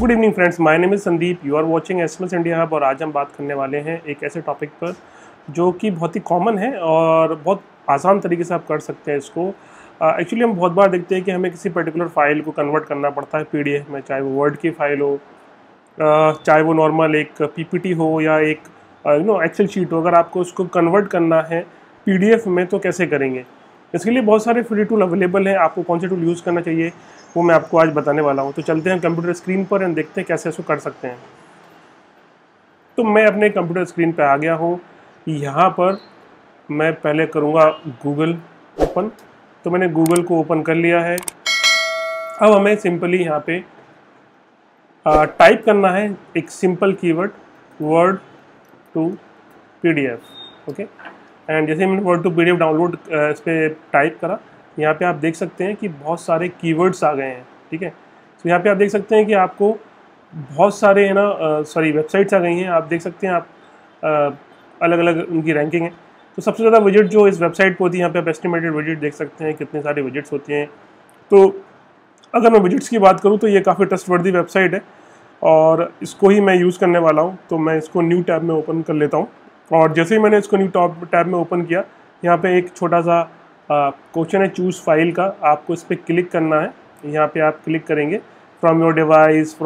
Good evening friends, my name is Sandeep. You are watching SMS India hub और आज हम बात करने वाले हैं एक ऐसे टॉपिक पर जो कि बहुत ही कॉमन है और बहुत आसान तरीके से आप कर सकते हैं इसको। एक्चुअली हम बहुत बार देखते हैं कि हमें किसी पर्टिकुलर फाइल को कन्वर्ट करना पड़ता है पीडीएफ में, चाहे वो वर्ड की फाइल हो, चाहे वो नॉर्मल एक पीपीटी हो या एक एक्सेल शीट हो। अगर आपको उसको कन्वर्ट करना है पीडीएफ में तो कैसे करेंगे? इसके लिए बहुत सारे फ्री टूल अवेलेबल हैं। आपको कौन से टूल यूज़ करना चाहिए वो मैं आपको आज बताने वाला हूँ। तो चलते हैं कंप्यूटर स्क्रीन पर एंड देखते हैं कैसे इसको कर सकते हैं। तो मैं अपने कंप्यूटर स्क्रीन पर आ गया हूँ। यहाँ पर मैं पहले करूँगा गूगल ओपन। तो मैंने गूगल को ओपन कर लिया है। अब हमें सिंपली यहाँ पे टाइप करना है एक simple keyword word to PDF. Okay, and जैसे मैंने वर्ड टू पीडीएफ डाउनलोड इस पर टाइप करा, यहाँ पे आप देख सकते हैं कि बहुत सारे कीवर्ड्स आ गए हैं। ठीक है, तो यहाँ पे आप देख सकते हैं कि आपको बहुत सारे वेबसाइट्स आ गई हैं। आप देख सकते हैं, आप अलग अलग उनकी रैंकिंग है। तो सबसे ज़्यादा विजिट जो इस वेबसाइट पर होती है, यहाँ पे आप एस्टिमेटेड विजिट देख सकते हैं कितने सारे विजिट्स होती हैं। तो अगर मैं विजिट्स की बात करूँ तो ये काफ़ी ट्रस्टवर्दी वेबसाइट है और इसको ही मैं यूज़ करने वाला हूँ। तो मैं इसको न्यू टैब में ओपन कर लेता हूँ और जैसे ही मैंने इसको न्यू टैब में ओपन किया, यहाँ पे एक छोटा सा क्वेश्चन है चूज़ फाइल का। आपको इस पर क्लिक करना है। यहाँ पे आप क्लिक करेंगे from your device,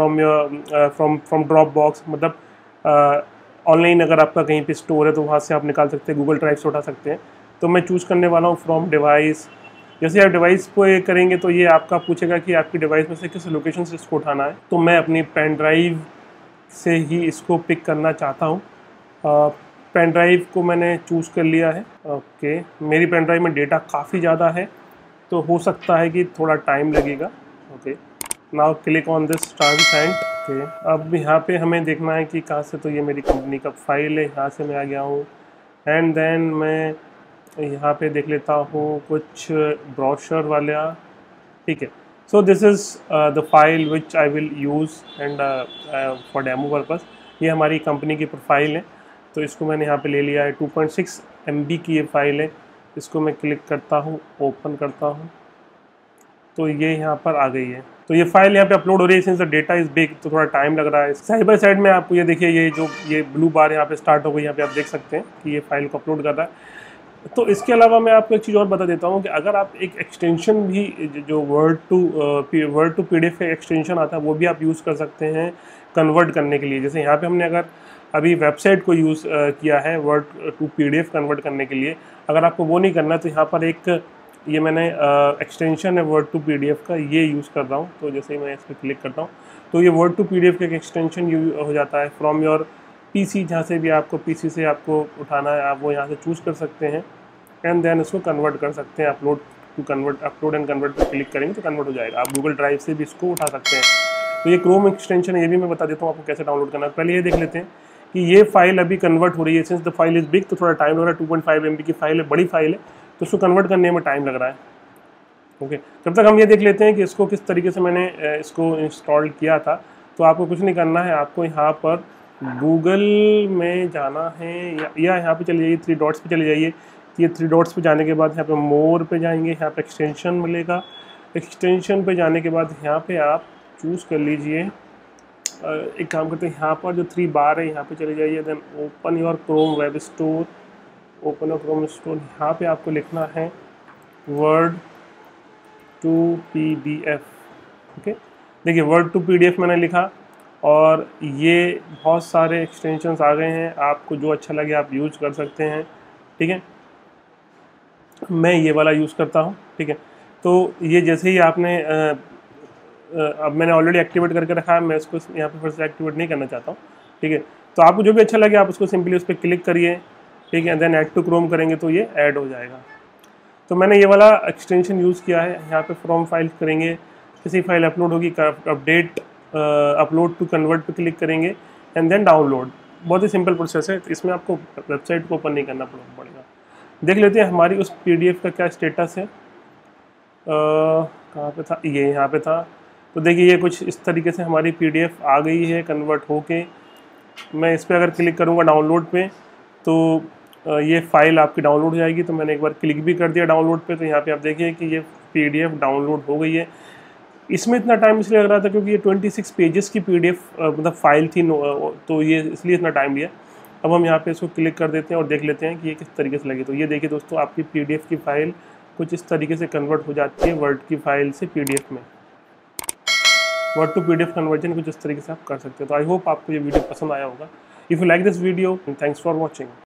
from dropbox, मतलब ऑनलाइन अगर आपका कहीं पे स्टोर है तो वहाँ से आप निकाल सकते हैं, गूगल ड्राइव से उठा सकते हैं। तो मैं चूज़ करने वाला हूँ फ्रॉम डिवाइस। जैसे आप डिवाइस को ये करेंगे तो ये आपका पूछेगा कि आपकी डिवाइस में से किस लोकेशन से इसको उठाना है। तो मैं अपनी पेन ड्राइव से ही इसको पिक करना चाहता हूँ। पेन ड्राइव को मैंने चूज़ कर लिया है। ओके, मेरी पेन ड्राइव में डेटा काफ़ी ज़्यादा है तो हो सकता है कि थोड़ा टाइम लगेगा। Okay, now click on this transparent. Okay, अब यहाँ पे हमें देखना है कि कहाँ से, तो ये मेरी कंपनी का फाइल है, यहाँ से मैं आ गया हूँ। एंड देन मैं यहाँ पे देख लेता हूँ कुछ ब्रोशर वाला। ठीक है, so this is the file which I will use and for demo purpose. ये हमारी कंपनी की प्रोफाइल है, तो इसको मैंने यहाँ पे ले लिया है। 2.6 MB की ये फाइल है। इसको मैं क्लिक करता हूँ, ओपन करता हूँ, तो ये यहाँ पर आ गई है। तो ये फाइल यहाँ पे अपलोड हो रही है। Since the data is big तो थोड़ा टाइम लग रहा है। साइड बाय साइड में आपको ये देखिए, ये ब्लू बार यहाँ पे स्टार्ट हो गई। यहाँ पे आप देख सकते हैं कि ये फाइल को अपलोड कर रहा है। तो इसके अलावा मैं आपको एक चीज़ और बता देता हूँ कि अगर आप एक एक्सटेंशन भी, जो वर्ड टू पीडीएफ का एक्सटेंशन आता है, वो भी आप यूज़ कर सकते हैं कन्वर्ट करने के लिए। जैसे यहाँ पे हमने अगर अभी वेबसाइट को यूज़ किया है वर्ड टू पीडीएफ कन्वर्ट करने के लिए, अगर आपको वो नहीं करना तो यहाँ पर एक ये मैंने एक्सटेंशन है वर्ड टू पीडीएफ का, ये यूज़ कर रहा हूँ। तो जैसे ही मैं इस पर क्लिक करता हूँ तो ये वर्ड टू पीडीएफ का एक एक्सटेंशन हो जाता है। फ्रॉम योर पीसी, जहाँ से भी आपको पीसी से आपको उठाना है, आप वो यहाँ से चूज़ कर सकते हैं एंड देन इसको कन्वर्ट कर सकते हैं। अपलोड एंड कन्वर्ट पर क्लिक करेंगे तो कन्वर्ट हो जाएगा। आप गूगल ड्राइव से भी इसको उठा सकते हैं। तो ये क्रोम एक्सटेंशन है, ये भी मैं बता देता हूँ आपको कैसे डाउनलोड करना है। पहले ये देख लेते हैं कि ये फाइल अभी कन्वर्ट हो रही है। Since the file is big तो थोड़ा टाइम लग रहा है। 2.5 MB की फाइल है, बड़ी फाइल है, तो उसको कन्वर्ट करने में टाइम लग रहा है। ओके, जब तक हम ये देख लेते हैं कि इसको किस तरीके से मैंने इसको इंस्टॉल किया था। तो आपको कुछ नहीं करना है, आपको यहाँ पर गूगल में जाना है या यहाँ पे चले जाइए, 3 डॉट्स पे चले जाइए। ये 3 डॉट्स पे जाने के बाद यहाँ पे मोर पे जाएंगे, यहाँ पे एक्सटेंशन मिलेगा। एक्सटेंशन पे जाने के बाद यहाँ पे आप चूज़ कर लीजिए, एक काम करते हैं, यहाँ पर जो 3 बार है यहाँ पे चले जाइए। Then open your chrome web store, open your chrome store. यहाँ पे आपको लिखना है वर्ड टू पीडीएफ। ओके, देखिए वर्ड टू पीडीएफ मैंने लिखा और ये बहुत सारे एक्सटेंशंस आ गए हैं। आपको जो अच्छा लगे आप यूज़ कर सकते हैं। ठीक है, मैं ये वाला यूज़ करता हूँ। ठीक है, तो ये जैसे ही आपने अब मैंने ऑलरेडी एक्टिवेट करके रखा है, मैं इसको यहाँ पे फिर से एक्टिवेट नहीं करना चाहता हूँ। ठीक है, तो आपको जो भी अच्छा लगे आप उसको सिंपली उस पर क्लिक करिए। ठीक है, देन ऐड टू क्रोम करेंगे तो ये ऐड हो जाएगा। तो मैंने ये वाला एक्सटेंशन यूज़ किया है। यहाँ पे फ्रॉम फाइल करेंगे, किसी फाइल अपलोड होगी, अपडेट अपलोड टू कन्वर्ट पे क्लिक करेंगे एंड देन डाउनलोड। बहुत ही सिंपल प्रोसेस है, इसमें आपको वेबसाइट को ओपन नहीं करना पड़ेगा। देख लेते हैं हमारी उस पीडीएफ का क्या स्टेटस है। कहाँ पे था, ये यहाँ पे था। तो देखिए ये कुछ इस तरीके से हमारी पीडीएफ आ गई है कन्वर्ट होके। मैं इस पर अगर क्लिक करूँगा डाउनलोड पे तो ये फ़ाइल आपकी डाउनलोड हो जाएगी। तो मैंने एक बार क्लिक भी कर दिया डाउनलोड पे, तो यहाँ पे आप देखिए कि ये पीडीएफ डाउनलोड हो गई है। इसमें इतना टाइम इसलिए लग रहा था क्योंकि ये 26 पेजेस की PDF मतलब फाइल थी, तो ये इसलिए इतना टाइम लिया। अब हम यहाँ पे इसको क्लिक कर देते हैं और देख लेते हैं कि ये किस तरीके से लगी। तो ये देखिए दोस्तों, आपकी PDF की फ़ाइल कुछ इस तरीके से कन्वर्ट हो जाती है वर्ड की फ़ाइल से PDF में। वर्ड टू PDF कन्वर्जन कुछ इस तरीके से आप कर सकते हैं। तो आई होप आपको ये वीडियो पसंद आया होगा। If you like this video, thanks for watching.